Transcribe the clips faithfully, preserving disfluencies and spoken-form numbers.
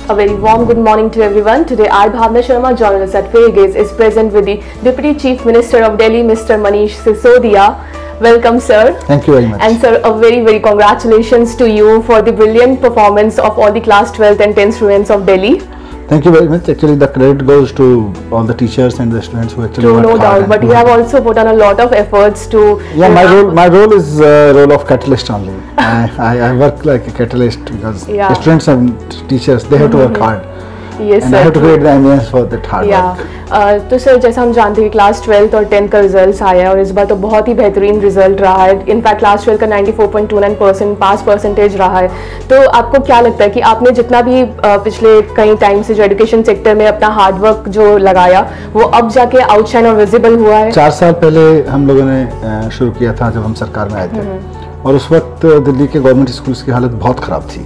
A very warm good morning to everyone. Today I, Bhavna Sharma, journalist at FairGaze, is present with the Deputy Chief Minister of Delhi, Mister Manish Sisodia. Welcome, sir. Thank you very much. And sir, a very very congratulations to you for the brilliant performance of all the class twelfth and tenth students of Delhi. Thank you very much. Actually, the credit goes to all the teachers and the students who actually True, worked no hard. doubt. But you have also put on a lot of efforts to. Yeah, my role, my role is uh, role of catalyst only. I, I, I work like a catalyst because Yeah. students and teachers, they have to work hard. Yes, and sir. I have to create the ambience for that hard या work. तो sir जैसा हम जानते हैं class twelfth और tenth का result आया है और इस बार तो बहुत ही बेहतरीन रिजल्ट रहा है. इनफैक्ट क्लास ट्वेल्थ का ninety four point two nine percent pass percentage रहा है. तो आपको क्या लगता है कि आपने जितना भी पिछले कई टाइम से जो एजुकेशन सेक्टर में अपना हार्डवर्क जो लगाया वो अब जाके आउटशाइन और विजिबल हुआ है? चार साल पहले हम लोगों ने शुरू किया था जब हम सरकार में आए थे, और उस वक्त दिल्ली के गवर्नमेंट स्कूल्स की हालत बहुत ख़राब थी.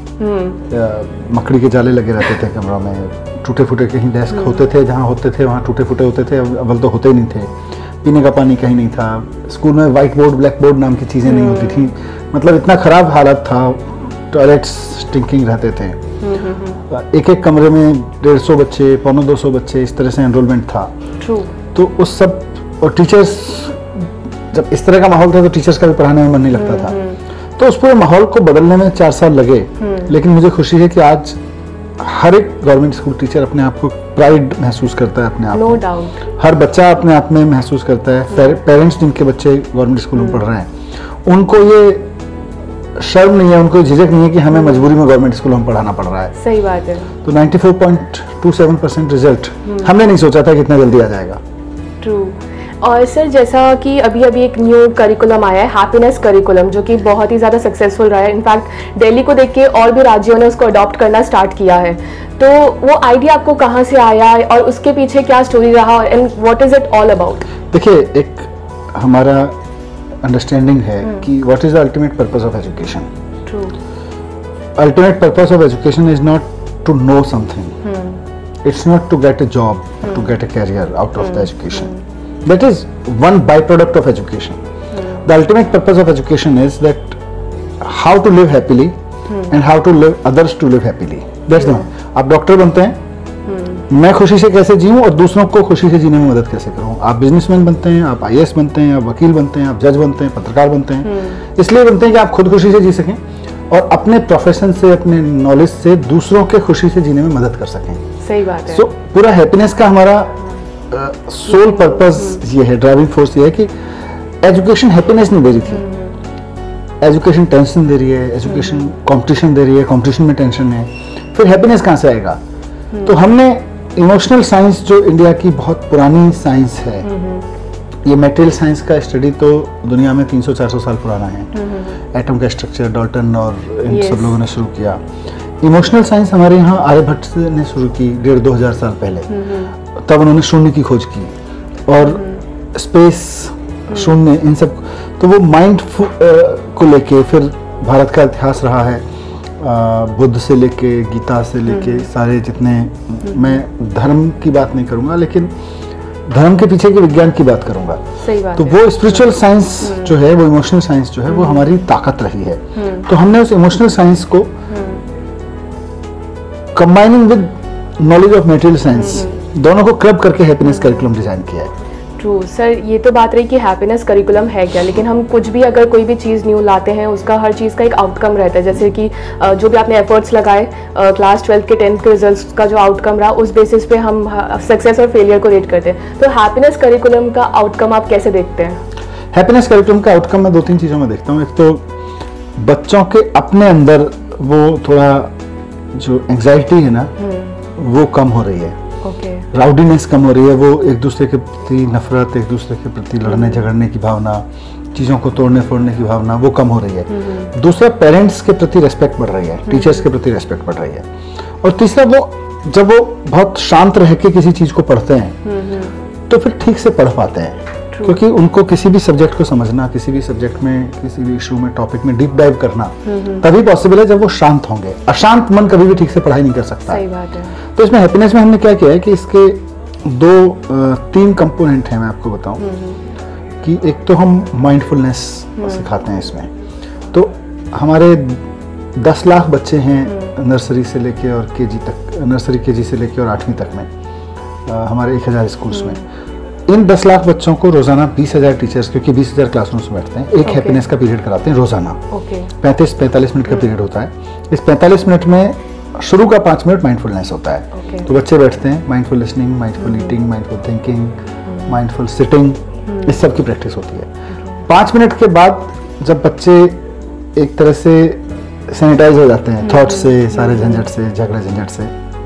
मकड़ी के जाले लगे रहते थे कमरों में, टूटे फूटे कहीं डेस्क होते थे, जहाँ होते थे वहाँ टूटे फूटे होते थे, अव्वल तो होते ही नहीं थे. पीने का पानी कहीं नहीं था. स्कूल में वाइट बोर्ड ब्लैक बोर्ड नाम की चीज़ें नहीं होती थी. मतलब इतना ख़राब हालत था. टॉयलेट्स स्टिंकिंग रहते थे. एक एक कमरे में डेढ़ सौ बच्चे, पौने दो सौ बच्चे, इस तरह से एनरोलमेंट था. तो उस सब, और टीचर्स, जब इस तरह का माहौल था तो टीचर्स का भी पढ़ाने में मन नहीं लगता था. तो उस पूरे माहौल को बदलने में चार साल लगे. लेकिन मुझे खुशी है कि आज हर एक गवर्नमेंट स्कूल टीचर अपने आप को प्राइड महसूस करता है अपने आप नो में. डाउट. हर बच्चा अपने आप में महसूस करता है. पेरेंट्स जिनके बच्चे गवर्नमेंट स्कूलों में पढ़ रहे हैं, उनको ये शर्म नहीं है, उनको झिझक नहीं है कि हमें मजबूरी में गवर्नमेंट स्कूलों में पढ़ाना पड़ रहा है. सही बात है. तो ninety four point two seven percent result हमने नहीं सोचा था कि इतना जल्दी आ जाएगा. ट्रू. और सर जैसा कि अभी अभी एक न्यू करिकुलम आया है, हैप्पीनेस करिकुलम, जो कि बहुत ही ज़्यादा सक्सेसफुल रहा है. इनफैक्ट दिल्ली को देख के और भी राज्यों ने उसको अडॉप्ट करना स्टार्ट किया है. तो वो आइडिया आपको कहाँ से आया और उसके पीछे क्या स्टोरी रहा and what is it all about? देखिए, एक हमारा अंडरस्टैंडिंग है कि what is the ultimate purpose of education. True. Ultimate purpose of education is not to know something. It's not to get a job, to get a career out of the education. That is one byproduct of education. Hmm. The ultimate purpose of education is that how to live happily hmm. and how to live others to live happily. That's the one. आप doctor बनते हैं, hmm. मैं खुशी से कैसे जीऊँ और दूसरों को खुशी से जीने में मदद कैसे करूँ. आप बिजनेसमैन बनते हैं, आप आई ए एस बनते हैं, आप वकील बनते हैं, आप जज बनते हैं, पत्रकार बनते हैं. hmm. इसलिए बनते हैं कि आप खुद खुशी से जी सकें और अपने प्रोफेशन से, अपने नॉलेज से दूसरों के खुशी से जीने में मदद कर सकें. सही बात है. सो so, पूरा हैप्पीनेस का हमारा सोल uh, पर्पस ये है, ड्राइविंग फोर्स ये है कि एजुकेशन हैप्पीनेस नहीं दे रही थी. एजुकेशन टेंशन दे रही है, एजुकेशन कंपटीशन दे रही है, कंपटीशन में टेंशन है, फिर हैप्पीनेस कहाँ से आएगा? तो हमने इमोशनल साइंस, जो इंडिया की बहुत पुरानी साइंस है, ये मटेरियल साइंस का स्टडी तो दुनिया में तीन सौ चार सौ साल पुराना है. एटम का स्ट्रक्चर डाल्टन और इन yes. सब लोगों ने शुरू किया. इमोशनल साइंस हमारे यहाँ आर्यभट्ट ने शुरू की डेढ़ दो हजार साल पहले. तब उन्होंने शून्य की खोज की और स्पेस, शून्य, इन सब. तो वो माइंड को लेके फिर भारत का इतिहास रहा है. बुद्ध से लेके, गीता से लेके, सारे जितने, मैं धर्म की बात नहीं करूँगा लेकिन धर्म के पीछे के विज्ञान की बात करूँगा. तो वो स्पिरिचुअल साइंस जो है, वो इमोशनल साइंस जो है, वो हमारी ताकत रही है. तो हमने उस इमोशनल साइंस को combining with knowledge of material science, दोनों को क्लब करके हैप्पीनेस करिकुलम डिजाइन किया है. ट्रू. सर ये तो बात रही कि हैप्पीनेस करिकुलम है क्या, लेकिन हम कुछ भी अगर कोई भी चीज़ न्यू लाते हैं उसका हर चीज़ का एक आउटकम रहता है. जैसे कि जो भी आपने एफर्ट्स लगाए, क्लास ट्वेल्थ के टेंथ के रिजल्ट्स का जो आउटकम रहा, उस बेसिस पे हम सक्सेस और फेलियर को रेट करते हैं. तो हैप्पीनेस करिकुलम का आउटकम आप कैसे देखते हैं? हैप्पीनेस करिकुलम का आउटकम मैं दो तीन चीज़ों में देखता हूँ. एक तो बच्चों के अपने अंदर वो थोड़ा जो एंग्जाइटी है ना, वो कम हो रही है. Okay. राउडीनेस कम हो रही है. वो एक दूसरे के प्रति नफरत, एक दूसरे के प्रति लड़ने झगड़ने की भावना, चीज़ों को तोड़ने फोड़ने की भावना, वो कम हो रही है. दूसरा, पेरेंट्स के प्रति रेस्पेक्ट बढ़ रही है, टीचर्स के प्रति रेस्पेक्ट बढ़ रही है. और तीसरा, वो जब वो बहुत शांत रह के किसी चीज़ को पढ़ते हैं तो फिर ठीक से पढ़ पाते हैं. क्योंकि उनको किसी भी सब्जेक्ट को समझना, किसी भी सब्जेक्ट में, किसी भी इशू में, टॉपिक में डीप डाइव करना तभी पॉसिबल है जब वो शांत होंगे. अशांत मन कभी भी ठीक से पढ़ाई नहीं कर सकता. सही बात है. तो इसमें हैप्पीनेस में हमने क्या किया है कि इसके दो तीन कंपोनेंट हैं. मैं आपको बताऊं कि एक तो हम माइंडफुलनेस सिखाते हैं इसमें. तो हमारे दस लाख बच्चे हैं नर्सरी से लेके और केजी तक, नर्सरी केजी से लेके और आठवीं तक में आ, हमारे एक हज़ार स्कूल्स में इन दस लाख बच्चों को रोजाना बीस हज़ार टीचर्स, क्योंकि बीस हज़ार क्लासरूम्स में बैठते हैं, एक okay. हैप्पीनेस का पीरियड कराते हैं रोजाना। okay. पैंतीस पैंतालीस मिनट का पीरियड होता है। इस पैंतालीस मिनट में शुरू का पाँच मिनट माइंडफुलनेस होता है। okay. तो बच्चे बैठते हैं, mindful listening, mindful eating, mindful thinking, mindful sitting, इस सब की प्रैक्टिस होती है। पाँच मिनट के बाद जब बच्चे एक तरह से सैनिटाइज हो जाते हैं थॉट से, सारे झंझट से, झगड़े झंझट से,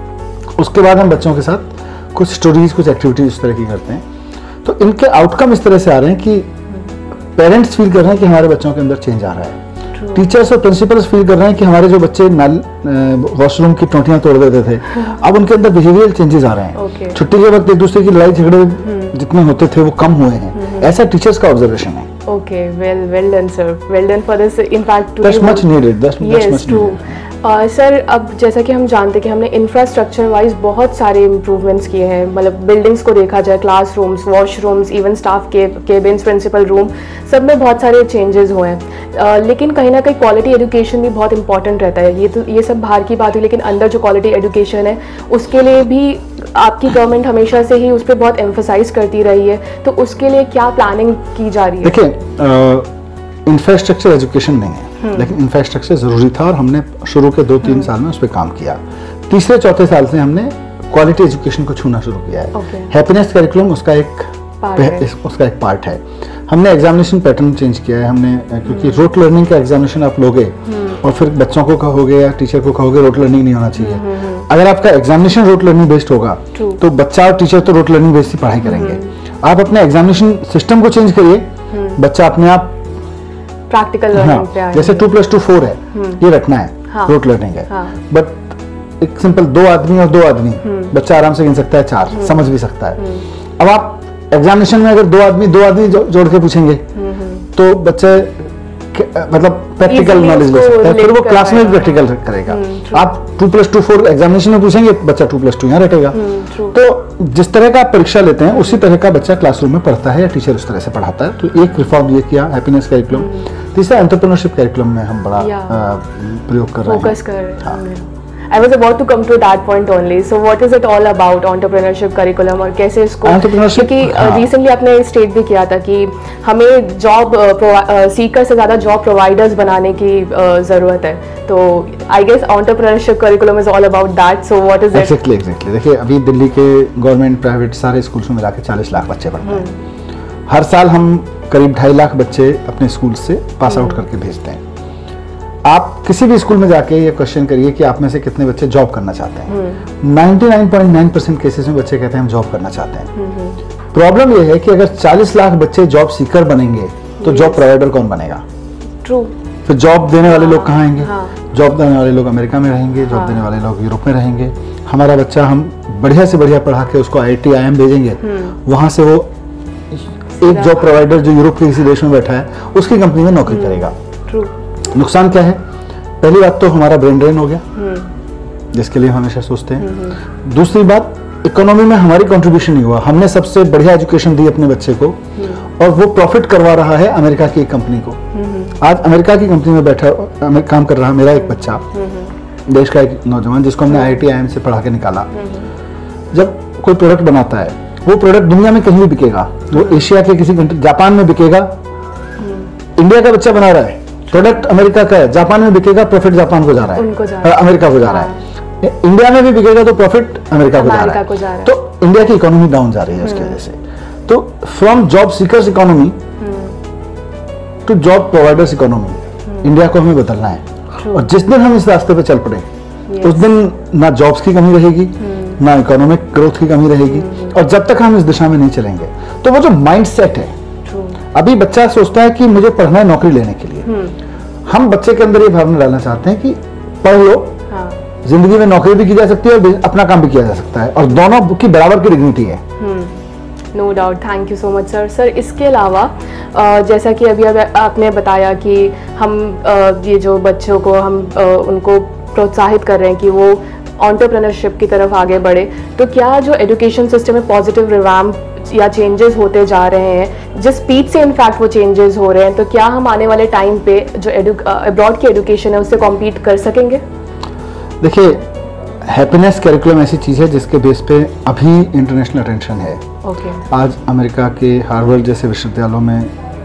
उसके बाद हम बच्चों के साथ कुछ स्टोरीज, कुछ एक्टिविटीज उस तरह की करते हैं। तो इनके आउटकम इस तरह से आ रहे हैं कि पेरेंट्स फील कर रहे हैं कि हमारे बच्चों के अंदर चेंज आ रहा है, टीचर्स और प्रिंसिपल्स फील कर रहे हैं कि हमारे जो बच्चे नाल वॉशरूम की टोंटियां तोड़ देते थे, अब उनके अंदर बिहेवियरल चेंजेस आ रहे हैं। okay. छुट्टी के वक्त एक दूसरे की लड़ाई झगड़े जितने होते थे वो कम हुए हैं, ऐसा टीचर्स का ऑब्जर्वेशन है। Okay, well, well done, sir. Well done for this. In fact, that's much needed. That's, yes, that's much true. needed. uh, sir अब जैसा कि हम जानते हैं कि हमने इंफ्रास्ट्रक्चर वाइज बहुत सारे इम्प्रूवमेंट्स किए हैं, मतलब बिल्डिंग्स को देखा जाए, क्लासरूम्स, वॉशरूम्स, इवन स्टाफ के केबिन्स, प्रिंसिपल रूम, सब में बहुत सारे चेंजेस हुए हैं। uh, लेकिन कहीं ना कहीं क्वालिटी एजुकेशन भी बहुत इंपॉर्टेंट रहता है। ये तो ये सब बाहर की बात हुई, लेकिन अंदर जो क्वालिटी एजुकेशन है उसके लिए भी आपकी गवर्नमेंट हमेशा से ही उस पर बहुत एम्फसाइज करती रही है, तो उसके लिए क्या प्लानिंग की जा रही है? देखिए, इंफ्रास्ट्रक्चर एजुकेशन नहीं है, लेकिन इंफ्रास्ट्रक्चर जरूरी था और हमने शुरू के दो तीन साल में उस पर काम किया। तीसरे चौथे साल से हमने क्वालिटी एजुकेशन को छूना शुरू किया है। हैप्पीनेस करिकुलम उसका एक है। उसका एक पार्ट है। हमने एग्जामिनेशन पैटर्न चेंज किया है हमने, क्योंकि रोट लर्निंग का एग्जामिनेशन आप लोगे और फिर बच्चों को कहोगे या टीचर को कहोगे रोट लर्निंग नहीं होना चाहिए। अगर आपका एग्जामिनेशन रोट लर्निंग बेस्ड होगा तो बच्चा और टीचर तो रोट लर्निंग बेस्ड ही पढ़ाई करेंगे। आप अपने एग्जामिनेशन सिस्टम को चेंज करिए, बच्चा अपने आप प्रैक्टिकल लर्निंग पे आएगा। जैसे टू प्लस टू फोर है, ये रटना है, हाँ, रोट लर्निंग है, हाँ, बट एक सिंपल दो आदमी और दो आदमी बच्चा आराम से गिन सकता है, चार समझ भी सकता है। अब आप एग्जामिनेशन में अगर दो आदमी दो आदमी जो, जोड़ के पूछेंगे तो बच्चे मतलब प्रैक्टिकल नॉलेज ले सकता है, फिर वो क्लास में भी प्रैक्टिकल करेगा। आप two plus two four examination में पूछेंगे, बच्चा टू प्लस टू यहाँ रटेगा। तो जिस तरह का आप परीक्षा लेते हैं उसी तरह का बच्चा क्लासरूम में पढ़ता है या टीचर उस तरह से पढ़ाता है। तो एक रिफॉर्म ये किया हैप्पीनेस करिकुलम। तीसरा एंटरप्रेन्योरशिप करिकुलम में हम बड़ा प्रयोग कर रहे हैं, फोकस कर रहे हैं। I was about to come to that point only. So what is it all about entrepreneurship curriculum और कैसे इसको, क्योंकि रिसेंटली आपने स्टेट भी किया था कि हमें जॉब सीकर से ज़्यादा जॉब प्रोवाइडर्स बनाने की ज़रूरत है, तो I guess entrepreneurship curriculum is all about that. So what is it? Exactly, exactly. देखिए अभी दिल्ली के गवर्नमेंट प्राइवेट सारे स्कूल्स में मिला के चालीस लाख बच्चे पढ़ते हैं। हर साल हम करीब ढाई लाख बच्चे अपने स्कूल से पास आउट करके भेजते हैं। आप किसी भी स्कूल में जाके ये क्वेश्चन करिए कि आप में से कितने बच्चे जॉब करना चाहते हैं, निन्यानवे पॉइंट नौ परसेंट केसेस में बच्चे कहते हैं हम जॉब करना चाहते हैं। प्रॉब्लम ये है कि अगर चालीस लाख बच्चे जॉब सीकर बनेंगे तो जॉब प्रोवाइडर कौन बनेगा? ट्रू। फिर जॉब देने वाले लोग कहाँ आएंगे? जॉब देने वाले लोग अमेरिका में रहेंगे, जॉब देने वाले लोग यूरोप में रहेंगे। हमारा बच्चा हम बढ़िया से बढ़िया पढ़ा के उसको आई आई टी आई एम भेजेंगे, वहां से वो एक जॉब प्रोवाइडर जो यूरोप के किसी देश में बैठा है उसकी कंपनी में नौकरी करेगा। नुकसान क्या है? पहली बात तो हमारा ब्रेन ड्रेन हो गया, जिसके लिए हम हमेशा सोचते हैं। दूसरी बात, इकोनॉमी में हमारी कंट्रीब्यूशन नहीं हुआ। हमने सबसे बढ़िया एजुकेशन दी अपने बच्चे को और वो प्रॉफिट करवा रहा है अमेरिका की एक कंपनी को। आज अमेरिका की कंपनी में बैठा काम कर रहा मेरा एक बच्चा, देश का एक नौजवान जिसको हमने आई आई टी आई एम से पढ़ा के निकाला, जब कोई प्रोडक्ट बनाता है वो प्रोडक्ट दुनिया में कहीं भी बिकेगा। वो एशिया के किसी कंट्री, जापान में बिकेगा, इंडिया का बच्चा बना रहा है, प्रोडक्ट अमेरिका का है, जापान में बिकेगा, प्रॉफिट जापान को जा रहा है, जा रहा है। अमेरिका को जा रहा है। इंडिया में भी बिकेगा तो प्रॉफिट अमेरिका को जा रहा है। जा रहा है। तो इंडिया की इकोनॉमी डाउन जा रही है उसकी वजह से। तो from job seekers economy to job providers economy, India को हमें बदलना है। और जिस दिन हम इस रास्ते पे चल पड़े उस दिन ना जॉब्स की कमी रहेगी, ना इकोनॉमिक ग्रोथ की कमी रहेगी। और जब तक हम इस दिशा में नहीं चलेंगे तो वो जो माइंड सेट है, अभी बच्चा सोचता है कि मुझे पढ़ना है नौकरी लेने के लिए। हम बच्चे के अंदर ये भावना डालना चाहते हैं कि पढ़ लो, हाँ, जिंदगी में नौकरी भी की जा सकती है और अपना काम भी किया जा सकता है, और दोनों की बराबर की डिग्निटी है। No doubt, thank you so much sir. Sir इसके अलावा जैसा कि अभी आपने बताया कि हम ये जो बच्चों को हम उनको प्रोत्साहित कर रहे हैं कि वो एंटरप्रेन्योरशिप की तरफ आगे बढ़े, तो क्या जो एजुकेशन सिस्टम में पॉजिटिव रिवैम्प या चेंजेस होते जा रहे हैं, जिस स्पीड से इनफैक्ट वो चेंजेस हो रहे हैं, तो क्या हम आने वाले टाइम पे जो अब्रॉड की एजुकेशन है उससे कॉम्पीट कर सकेंगे? देखिए, हैप्पीनेस करिकुलम ऐसी चीज़ है जिसके बेस पे अभी इंटरनेशनल अटेंशन है। ओके। आज अमेरिका के हार्वर्ड जैसे विश्वविद्यालयों में,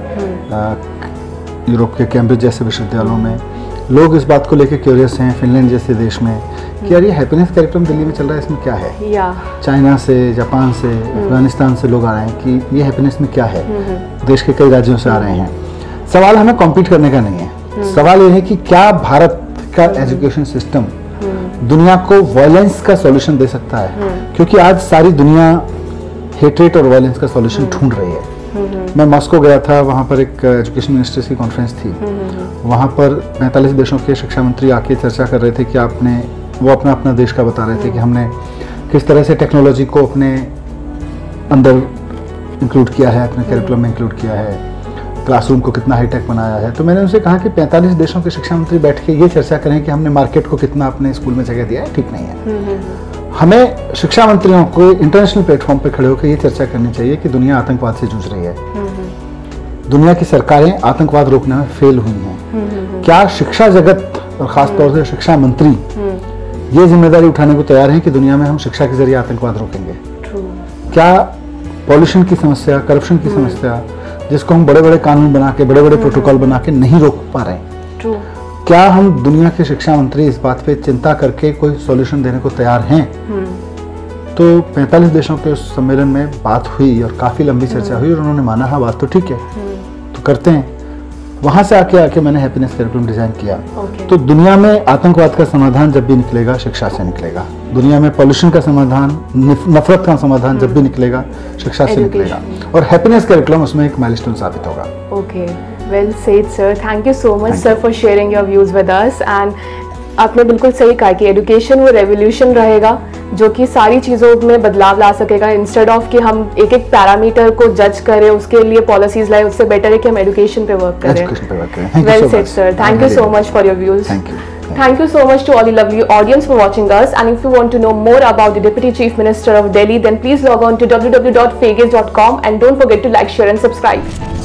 यूरोप के कैम्ब्रिज जैसे विश्वविद्यालयों में लोग इस बात को लेकर क्यूरियस हैं, फिनलैंड जैसे देश में, कि यार ये हैप्पीनेस करिकुलम दिल्ली में चल रहा है, इसमें क्या है। या चाइना से, जापान से, अफगानिस्तान से लोग आ रहे हैं कि ये हैप्पीनेस में क्या है। देश के कई राज्यों से आ रहे हैं। सवाल हमें कॉम्पीट करने का नहीं है, सवाल ये है कि क्या भारत का एजुकेशन सिस्टम दुनिया को वायलेंस का सॉल्यूशन दे सकता है, क्योंकि आज सारी दुनिया हेट्रेट और वायलेंस का सॉल्यूशन ढूंढ रही है। मैं मॉस्को गया था, वहाँ पर एक एजुकेशन मिनिस्टर्स की कॉन्फ्रेंस थी। वहाँ पर पैंतालीस देशों के शिक्षा मंत्री आके चर्चा कर रहे थे कि आपने, वो अपना अपना देश का बता रहे थे कि हमने किस तरह से टेक्नोलॉजी को अपने अंदर इंक्लूड किया है, अपने करिकुलम में इंक्लूड किया है, क्लासरूम को कितना हाईटेक बनाया है। तो मैंने उनसे कहा कि पैंतालीस देशों के शिक्षा मंत्री बैठ के ये चर्चा करें कि हमने मार्केट को कितना अपने स्कूल में जगह दिया है, ठीक नहीं है। हमें शिक्षा मंत्रियों को इंटरनेशनल प्लेटफॉर्म पे खड़े होकर ये चर्चा करनी चाहिए कि दुनिया आतंकवाद से जूझ रही है, दुनिया की सरकारें आतंकवाद रोकने में फेल हुई हैं। क्या शिक्षा जगत और खासतौर से शिक्षा मंत्री ये जिम्मेदारी उठाने को तैयार हैं कि दुनिया में हम शिक्षा के जरिए आतंकवाद रोकेंगे? क्या पॉल्यूशन की समस्या, करप्शन की समस्या, जिसको हम बड़े बड़े कानून बना के, बड़े बड़े प्रोटोकॉल बना के नहीं रोक पा रहे हैं, क्या हम दुनिया के शिक्षा मंत्री इस बात पे चिंता करके कोई सॉल्यूशन देने को तैयार हैं? तो पैंतालीस देशों के उस सम्मेलन में बात हुई और काफी लंबी चर्चा हुई और उन्होंने माना हाँ बात तो ठीक है, तो करते हैं। वहां से आके आके मैंने हैप्पीनेस करिकुलम डिजाइन किया। okay. तो दुनिया में आतंकवाद का समाधान जब भी निकलेगा, शिक्षा से निकलेगा। दुनिया में पॉल्यूशन का समाधान, नफरत का समाधान जब भी निकलेगा, शिक्षा से निकलेगा। और हैप्पीनेस करिकुलम उसमें एक माइलस्टोन साबित होगा। Okay, well said sir, thank you so much sir for sharing your views with us. And आपने बिल्कुल सही कहा कि एजुकेशन वो रेवोल्यूशन रहेगा जो कि सारी चीज़ों में बदलाव ला सकेगा। इंस्टेड ऑफ कि हम एक एक पैरामीटर को जज करें, उसके लिए पॉलिसीज लाए, उससे बेटर है कि हम एजुकेशन पे वर्क करें। Well said sir, thank you so much for your views. Thank you. Thank you so much to all the lovely audience for watching us. And if you want to know more about the Deputy Chief Minister of Delhi, then please log on to w w w dot fairgaze dot com and don't forget to like, share and subscribe.